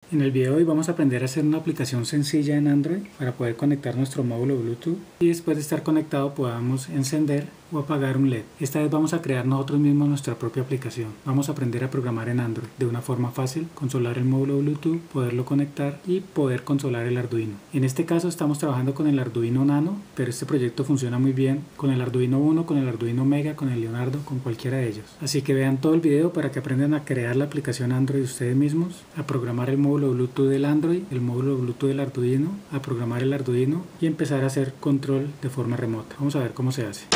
En el video de hoy vamos a aprender a hacer una aplicación sencilla en Android para poder conectar nuestro módulo Bluetooth y después de estar conectado podamos encender o apagar un LED. Esta vez vamos a crear nosotros mismos nuestra propia aplicación. Vamos a aprender a programar en Android de una forma fácil, consolar el módulo Bluetooth, poderlo conectar y poder consolar el Arduino. En este caso estamos trabajando con el Arduino Nano, pero este proyecto funciona muy bien con el Arduino Uno, con el Arduino Mega, con el Leonardo, con cualquiera de ellos. Así que vean todo el video para que aprendan a crear la aplicación Android ustedes mismos, a programar el módulo Bluetooth del Android, el módulo Bluetooth del Arduino, a programar el Arduino y empezar a hacer control de forma remota. Vamos a ver cómo se hace.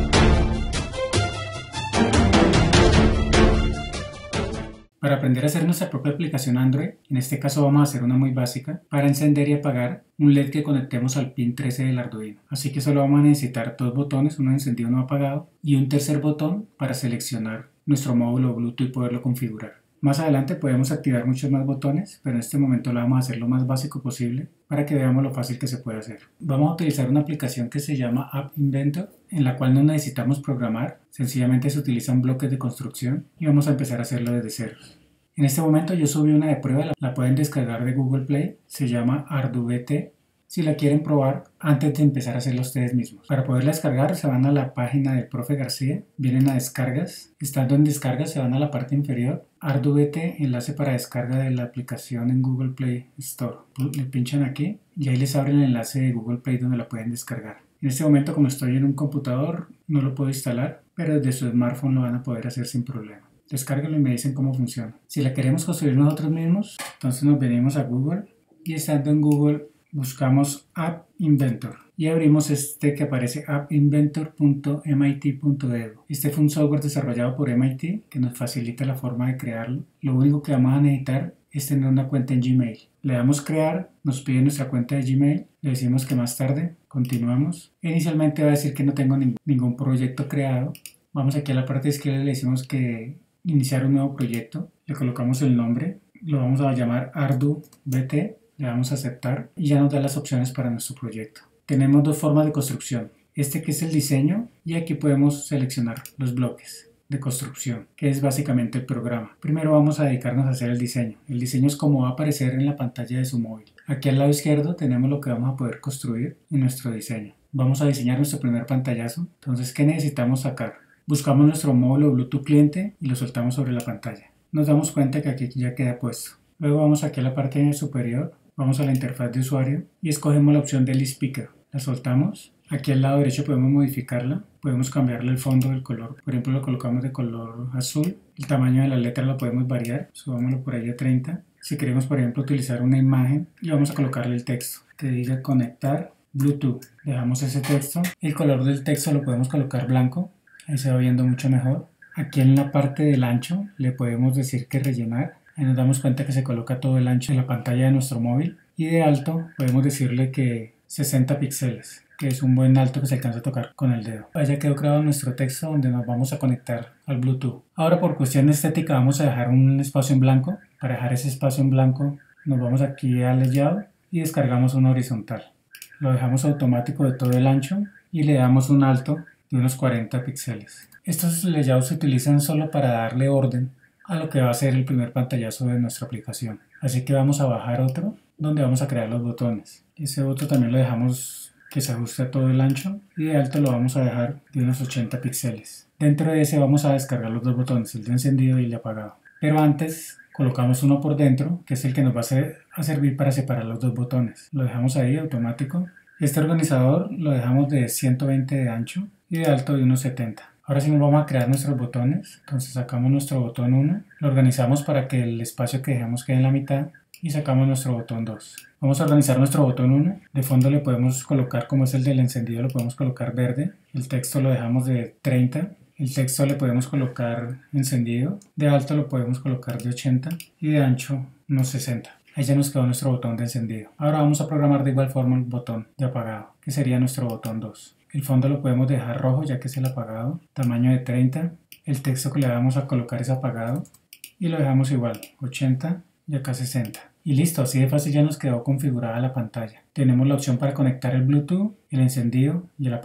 Para aprender a hacer nuestra propia aplicación Android, en este caso vamos a hacer una muy básica, para encender y apagar un LED que conectemos al pin 13 del Arduino. Así que solo vamos a necesitar dos botones, uno encendido y uno apagado, y un tercer botón para seleccionar nuestro módulo Bluetooth y poderlo configurar. Más adelante podemos activar muchos más botones, pero en este momento lo vamos a hacer lo más básico posible para que veamos lo fácil que se puede hacer. Vamos a utilizar una aplicación que se llama App Inventor, en la cual no necesitamos programar, sencillamente se utilizan bloques de construcción y vamos a empezar a hacerlo desde cero. En este momento yo subí una de prueba, la pueden descargar de Google Play, se llama ArduVT. Si la quieren probar antes de empezar a hacerlo ustedes mismos. Para poderla descargar se van a la página del profe García, vienen a descargas, estando en descargas se van a la parte inferior, ArduVT, enlace para descarga de la aplicación en Google Play Store. Le pinchan aquí y ahí les abre el enlace de Google Play donde la pueden descargar. En este momento, como estoy en un computador, no lo puedo instalar, pero desde su smartphone lo van a poder hacer sin problema. Descárguenlo y me dicen cómo funciona. Si la queremos construir nosotros mismos, entonces nos venimos a Google y estando en Google buscamos App Inventor y abrimos este que aparece appinventor.mit.edu. Este fue un software desarrollado por MIT que nos facilita la forma de crearlo. Lo único que vamos a necesitar es tener una cuenta en Gmail. Le damos crear, nos pide nuestra cuenta de Gmail, le decimos que más tarde, continuamos. Inicialmente va a decir que no tengo ningún proyecto creado. Vamos aquí a la parte izquierda y le decimos que iniciar un nuevo proyecto. Le colocamos el nombre, lo vamos a llamar ArduVT. Le damos a aceptar y ya nos da las opciones para nuestro proyecto. Tenemos dos formas de construcción. Este que es el diseño y aquí podemos seleccionar los bloques de construcción, que es básicamente el programa. Primero vamos a dedicarnos a hacer el diseño. El diseño es como va a aparecer en la pantalla de su móvil. Aquí al lado izquierdo tenemos lo que vamos a poder construir en nuestro diseño. Vamos a diseñar nuestro primer pantallazo. Entonces, ¿qué necesitamos sacar? Buscamos nuestro módulo Bluetooth cliente y lo soltamos sobre la pantalla. Nos damos cuenta que aquí ya queda puesto. Luego vamos aquí a la parte superior. Vamos a la interfaz de usuario y escogemos la opción del speaker. La soltamos. Aquí al lado derecho podemos modificarla. Podemos cambiarle el fondo del color. Por ejemplo, lo colocamos de color azul. El tamaño de la letra lo podemos variar. Subámoslo por ahí a 30. Si queremos, por ejemplo, utilizar una imagen y vamos a colocarle el texto que diga conectar Bluetooth. Dejamos ese texto. El color del texto lo podemos colocar blanco. Ahí se va viendo mucho mejor. Aquí en la parte del ancho le podemos decir que rellenar. Ahí nos damos cuenta que se coloca todo el ancho de la pantalla de nuestro móvil. Y de alto podemos decirle que 60 píxeles, que es un buen alto que se alcanza a tocar con el dedo. Ahí ya quedó grabado nuestro texto donde nos vamos a conectar al Bluetooth. Ahora por cuestión estética vamos a dejar un espacio en blanco. Para dejar ese espacio en blanco nos vamos aquí a Layout y descargamos una horizontal. Lo dejamos automático de todo el ancho y le damos un alto de unos 40 píxeles. Estos layouts se utilizan solo para darle orden a lo que va a ser el primer pantallazo de nuestra aplicación. Así que vamos a bajar otro donde vamos a crear los botones. Ese otro también lo dejamos que se ajuste a todo el ancho y de alto lo vamos a dejar de unos 80 píxeles. Dentro de ese vamos a descargar los dos botones, el de encendido y el de apagado. Pero antes colocamos uno por dentro que es el que nos va a servir para separar los dos botones. Lo dejamos ahí automático. Este organizador lo dejamos de 120 de ancho y de alto de unos 70. Ahora sí nos vamos a crear nuestros botones. Entonces sacamos nuestro botón 1, lo organizamos para que el espacio que dejamos quede en la mitad y sacamos nuestro botón 2. Vamos a organizar nuestro botón 1. De fondo le podemos colocar, como es el del encendido, lo podemos colocar verde. El texto lo dejamos de 30. El texto le podemos colocar encendido. De alto lo podemos colocar de 80 y de ancho unos 60. Ahí ya nos quedó nuestro botón de encendido. Ahora vamos a programar de igual forma el botón de apagado, que sería nuestro botón 2. El fondo lo podemos dejar rojo ya que es el apagado, tamaño de 30. El texto que le vamos a colocar es apagado y lo dejamos igual, 80 y acá 60. Y listo, así de fácil ya nos quedó configurada la pantalla. Tenemos la opción para conectar el Bluetooth, el encendido y el apagado.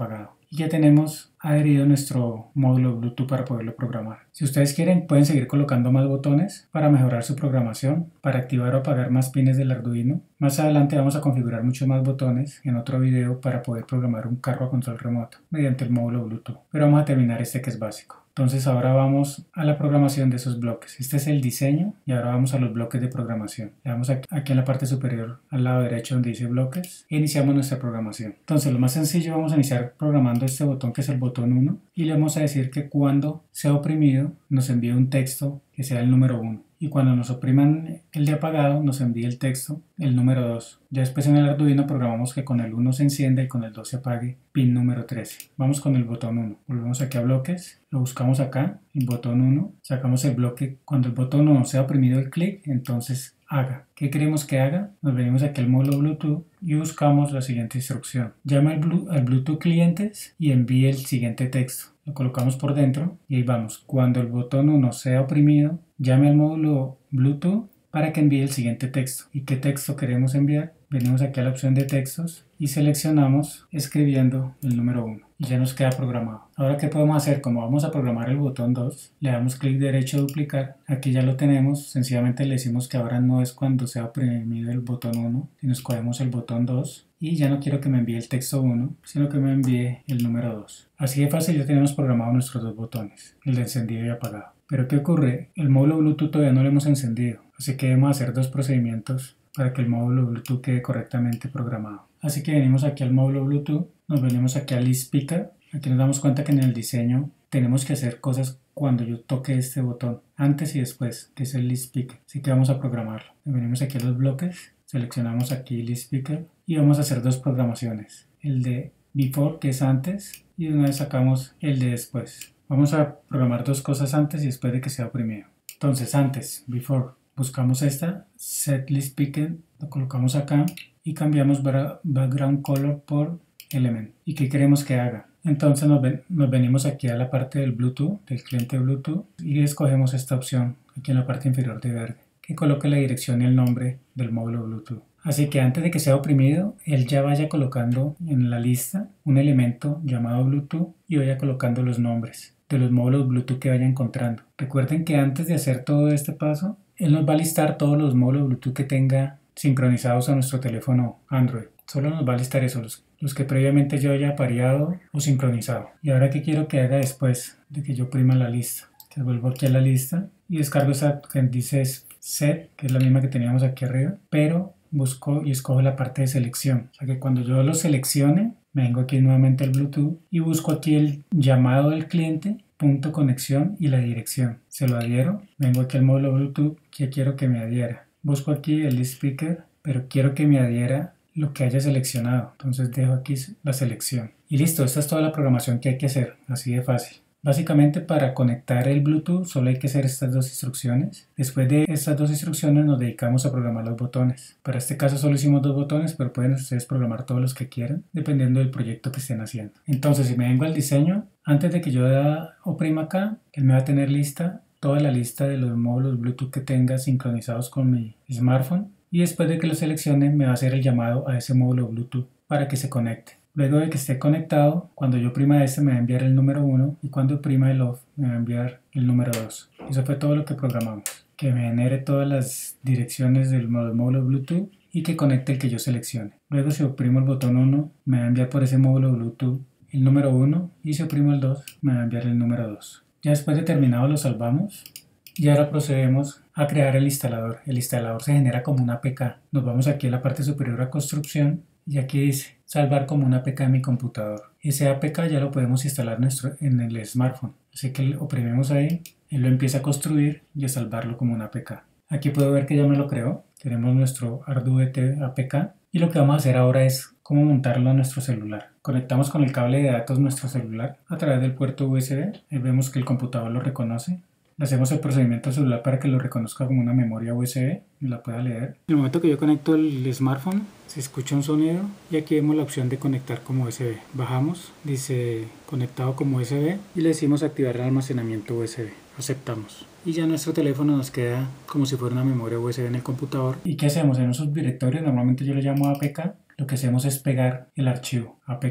y ya tenemos adherido nuestro módulo Bluetooth para poderlo programar. Si ustedes quieren, pueden seguir colocando más botones para mejorar su programación, para activar o apagar más pines del Arduino. Más adelante vamos a configurar muchos más botones en otro video para poder programar un carro a control remoto mediante el módulo Bluetooth. Pero vamos a terminar este que es básico. Entonces ahora vamos a la programación de esos bloques. Este es el diseño y ahora vamos a los bloques de programación. Le damos aquí en la parte superior al lado derecho donde dice bloques e iniciamos nuestra programación. Entonces lo más sencillo, vamos a iniciar programando este botón que es el botón 1 y le vamos a decir que cuando sea oprimido nos envíe un texto que sea el número 1. Y cuando nos opriman el de apagado nos envíe el texto, el número 2. Ya después en el Arduino programamos que con el 1 se encienda y con el 2 se apague, pin número 13. Vamos con el botón 1. Volvemos aquí a bloques, lo buscamos acá, el botón 1, sacamos el bloque. Cuando el botón 1 sea oprimido el clic, entonces haga. ¿Qué queremos que haga? Nos venimos aquí al módulo Bluetooth y buscamos la siguiente instrucción. Llama al Bluetooth clientes y envíe el siguiente texto. Lo colocamos por dentro y ahí vamos. Cuando el botón 1 sea oprimido, llame al módulo Bluetooth para que envíe el siguiente texto. ¿Y qué texto queremos enviar? Venimos aquí a la opción de textos y seleccionamos escribiendo el número 1 y ya nos queda programado. Ahora, ¿qué podemos hacer? Como vamos a programar el botón 2, le damos clic derecho, duplicar. Aquí ya lo tenemos. Sencillamente le decimos que ahora no es cuando sea oprimido el botón 1, sino escogemos el botón 2 y ya no quiero que me envíe el texto 1, sino que me envíe el número 2. Así de fácil ya tenemos progrado nuestros dos botones, el de encendido y apagado. Pero ¿qué ocurre? El módulo Bluetooth todavía no lo hemos encendido, así que debemos hacer dos procedimientos para que el módulo Bluetooth quede correctamente programado. Así que venimos aquí al módulo Bluetooth, nos venimos aquí al List Speaker. Aquí nos damos cuenta que en el diseño tenemos que hacer cosas cuando yo toque este botón, antes y después, que es el List Speaker. Así que vamos a programarlo. Venimos aquí a los bloques, seleccionamos aquí List Speaker y vamos a hacer dos programaciones. El de Before, que es antes, y de una vez sacamos el de después. Vamos a programar dos cosas antes y después de que sea oprimido. Entonces, antes, Before, buscamos esta, Set List Speaker, lo colocamos acá y cambiamos Background Color por Element. ¿Y qué queremos que haga? Entonces nos venimos aquí a la parte del Bluetooth, del cliente Bluetooth, y escogemos esta opción aquí en la parte inferior de verde, que coloque la dirección y el nombre del módulo Bluetooth. Así que antes de que sea oprimido, él ya vaya colocando en la lista un elemento llamado Bluetooth y vaya colocando los nombres de los módulos Bluetooth que vaya encontrando. Recuerden que antes de hacer todo este paso, él nos va a listar todos los módulos Bluetooth que tenga sincronizados a nuestro teléfono Android. Solo nos va a listar esos, los que previamente yo haya pareado o sincronizado. Y ahora, ¿qué quiero que haga después de que yo oprima la lista? Entonces vuelvo aquí a la lista y descargo esa que dice Set, que es la misma que teníamos aquí arriba, pero busco y escojo la parte de selección. O sea que cuando yo lo seleccione, me vengo aquí nuevamente al Bluetooth y busco aquí el llamado del cliente, punto conexión y la dirección. Se lo adhiero, vengo aquí al módulo Bluetooth que quiero que me adhiera. Busco aquí el speaker, pero quiero que me adhiera lo que haya seleccionado. Entonces dejo aquí la selección. Y listo, esta es toda la programación que hay que hacer, así de fácil. Básicamente para conectar el Bluetooth solo hay que hacer estas dos instrucciones. Después de estas dos instrucciones nos dedicamos a programar los botones. Para este caso solo hicimos dos botones, pero pueden ustedes programar todos los que quieran, dependiendo del proyecto que estén haciendo. Entonces, si me vengo al diseño, antes de que yo oprima acá, él me va a tener lista toda la lista de los módulos Bluetooth que tenga sincronizados con mi smartphone. Y después de que lo seleccione, me va a hacer el llamado a ese módulo Bluetooth para que se conecte. Luego de que esté conectado, cuando yo oprima este me va a enviar el número 1 y cuando oprima el off me va a enviar el número 2. Eso fue todo lo que programamos. Que me genere todas las direcciones del módulo Bluetooth y que conecte el que yo seleccione. Luego si oprimo el botón 1 me va a enviar por ese módulo Bluetooth el número 1 y si oprimo el 2 me va a enviar el número 2. Ya después de terminado lo salvamos y ahora procedemos a crear el instalador. El instalador se genera como una APK. Nos vamos aquí a la parte superior a construcción y aquí dice salvar como una APK en mi computador. Ese APK ya lo podemos instalar en el smartphone. Así que oprimimos ahí, él lo empieza a construir y a salvarlo como una APK. Aquí puedo ver que ya me lo creó. Tenemos nuestro Arduino APK y lo que vamos a hacer ahora es cómo montarlo a nuestro celular. Conectamos con el cable de datos nuestro celular a través del puerto USB. Ahí vemos que el computador lo reconoce. Le hacemos el procedimiento al celular para que lo reconozca como una memoria USB y la pueda leer. En el momento que yo conecto el smartphone, se escucha un sonido y aquí vemos la opción de conectar como USB. Bajamos, dice conectado como USB y le decimos activar el almacenamiento USB. Aceptamos. Y ya nuestro teléfono nos queda como si fuera una memoria USB en el computador. ¿Y qué hacemos? En un subdirectorio, normalmente yo le llamo APK, lo que hacemos es pegar el archivo APK.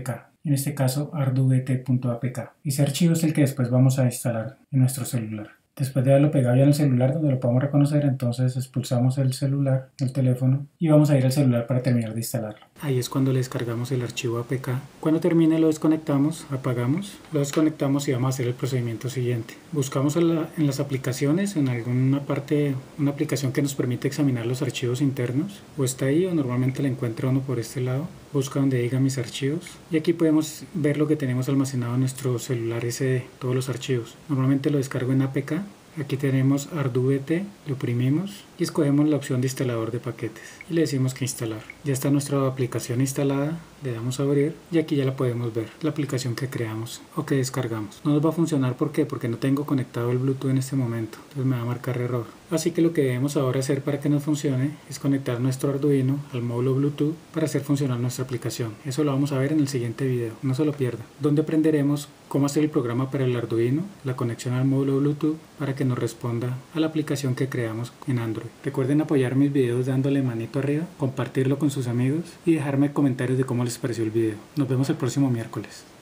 en este caso arduvet.apk. Ese archivo es el que después vamos a instalar en nuestro celular. Después de haberlo pegado ya en el celular donde lo podamos reconocer, entonces expulsamos el celular, el teléfono, y vamos a ir al celular para terminar de instalarlo. Ahí es cuando le descargamos el archivo APK. Cuando termine lo desconectamos, apagamos, lo desconectamos y vamos a hacer el procedimiento siguiente. Buscamos en las aplicaciones, en alguna parte, una aplicación que nos permite examinar los archivos internos, o está ahí o normalmente la encuentra uno por este lado. Busca donde diga mis archivos y aquí podemos ver lo que tenemos almacenado en nuestro celular SD, todos los archivos. Normalmente lo descargo en APK. Aquí tenemos arduvet, lo oprimimos y escogemos la opción de instalador de paquetes y le decimos que instalar. Ya está nuestra aplicación instalada, le damos a abrir y aquí ya la podemos ver, la aplicación que creamos o que descargamos. No nos va a funcionar, ¿por qué? Porque no tengo conectado el Bluetooth en este momento, entonces me va a marcar error. Así que lo que debemos ahora hacer para que nos funcione es conectar nuestro Arduino al módulo Bluetooth para hacer funcionar nuestra aplicación. Eso lo vamos a ver en el siguiente video, no se lo pierda, donde aprenderemos cómo hacer el programa para el Arduino, la conexión al módulo Bluetooth para que nos responda a la aplicación que creamos en Android. Recuerden apoyar mis videos dándole manito arriba, compartirlo con sus amigos y dejarme comentarios de cómo les pareció el video. Nos vemos el próximo miércoles.